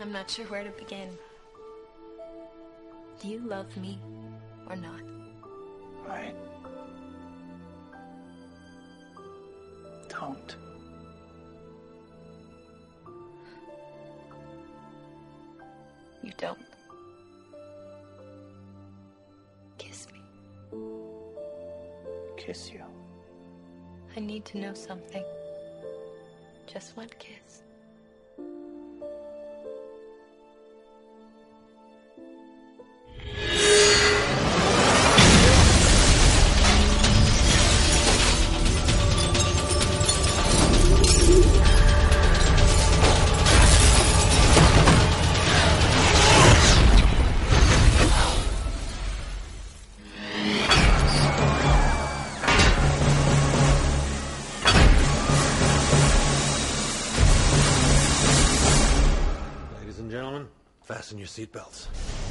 I'm not sure where to begin. Do you love me or not? I don't. You don't? Kiss me. Kiss you. I need to know something. Just one kiss. Ladies and gentlemen, fasten your seatbelts.